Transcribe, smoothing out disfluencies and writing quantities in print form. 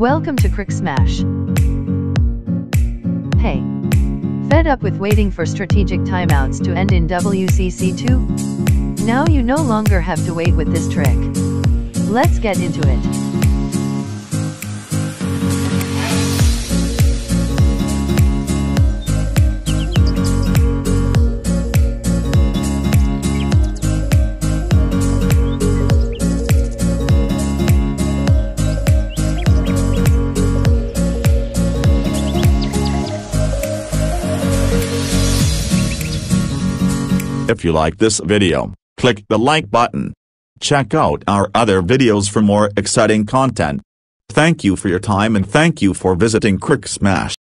Welcome to Cric Smash. Hey. Fed up with waiting for strategic timeouts to end in WCC 2? Now you no longer have to wait with this trick. Let's get into it. If you like this video, click the like button. Check out our other videos for more exciting content. Thank you for your time and thank you for visiting Cric Smash.